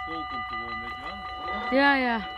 school komt gewoon, weet je wel. Ja, ja.